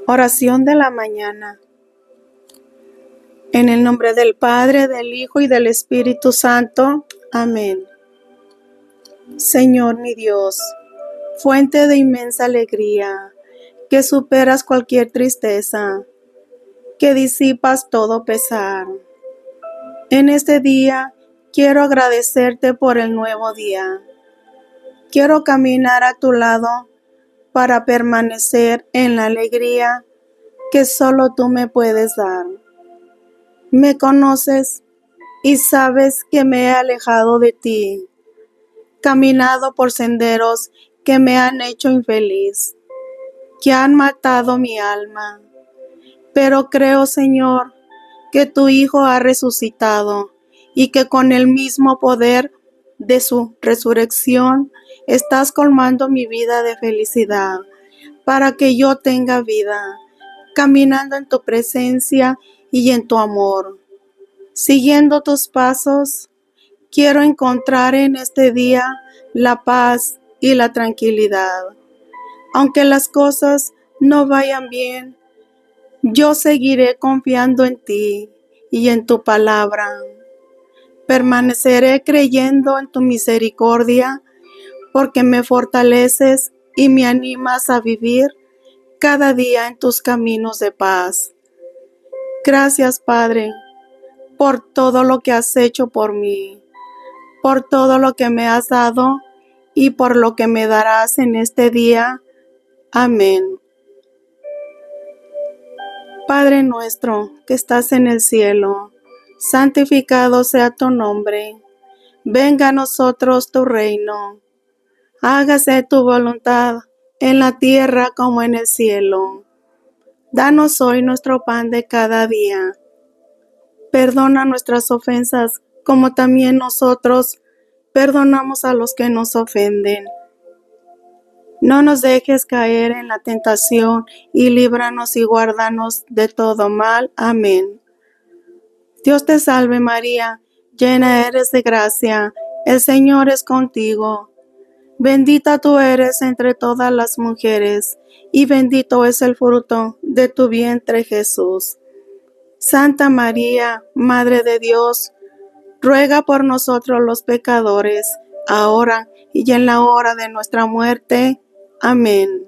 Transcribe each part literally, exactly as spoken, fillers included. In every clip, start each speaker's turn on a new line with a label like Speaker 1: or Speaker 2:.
Speaker 1: Oración de la mañana. En el nombre del Padre, del Hijo y del Espíritu Santo. Amén. Señor mi Dios, fuente de inmensa alegría, que superas cualquier tristeza, que disipas todo pesar. En este día quiero agradecerte por el nuevo día. Quiero caminar a tu lado para permanecer en la alegría que solo tú me puedes dar. Me conoces y sabes que me he alejado de ti, caminado por senderos que me han hecho infeliz, que han matado mi alma. Pero creo, Señor, que tu Hijo ha resucitado y que con el mismo poder de su resurrección estás colmando mi vida de felicidad, para que yo tenga vida, caminando en tu presencia y en tu amor. Siguiendo tus pasos, quiero encontrar en este día la paz y la tranquilidad. Aunque las cosas no vayan bien, yo seguiré confiando en ti y en tu palabra. Permaneceré creyendo en tu misericordia, porque me fortaleces y me animas a vivir cada día en tus caminos de paz. Gracias, Padre, por todo lo que has hecho por mí, por todo lo que me has dado y por lo que me darás en este día. Amén. Padre nuestro que estás en el cielo, santificado sea tu nombre. Venga a nosotros tu reino. Hágase tu voluntad en la tierra como en el cielo. Danos hoy nuestro pan de cada día. Perdona nuestras ofensas, como también nosotros perdonamos a los que nos ofenden. No nos dejes caer en la tentación y líbranos y guárdanos de todo mal. Amén. Dios te salve María, llena eres de gracia, el Señor es contigo. Bendita tú eres entre todas las mujeres, y bendito es el fruto de tu vientre Jesús. Santa María, Madre de Dios, ruega por nosotros los pecadores, ahora y en la hora de nuestra muerte. Amén.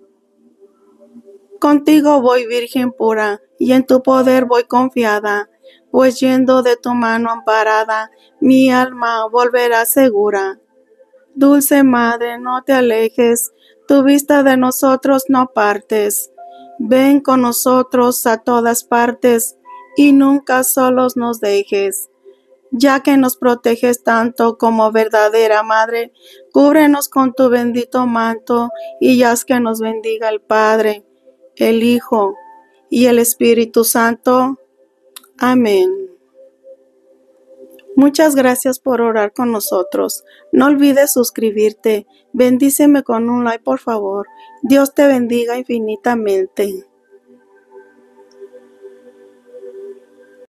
Speaker 1: Contigo voy, Virgen pura, y en tu poder voy confiada, pues yendo de tu mano amparada, mi alma volverá segura. Dulce Madre, no te alejes, tu vista de nosotros no apartes. Ven con nosotros a todas partes, y nunca solos nos dejes. Ya que nos proteges tanto como verdadera Madre, cúbrenos con tu bendito manto, y haz que nos bendiga el Padre, el Hijo y el Espíritu Santo. Amén. Muchas gracias por orar con nosotros. No olvides suscribirte. Bendíceme con un like, por favor. Dios te bendiga infinitamente.